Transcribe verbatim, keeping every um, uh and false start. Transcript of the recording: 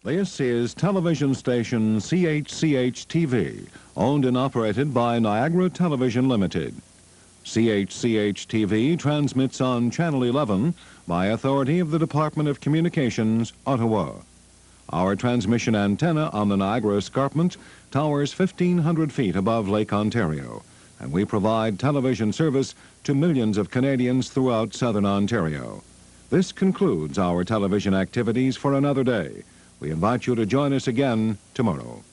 This is television station C H C H T V, owned and operated by Niagara Television Limited. C H C H T V transmits on Channel eleven by authority of the Department of Communications, Ottawa. Our transmission antenna on the Niagara Escarpment towers fifteen hundred feet above Lake Ontario, and we provide television service to millions of Canadians throughout southern Ontario. This concludes our television activities for another day. We invite you to join us again tomorrow.